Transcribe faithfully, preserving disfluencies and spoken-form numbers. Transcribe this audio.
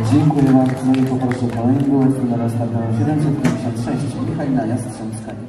Dziękuję bardzo i poproszę kolejnego. W finale startował siedemset pięćdziesiąt sześć Michalina Jastrzębska.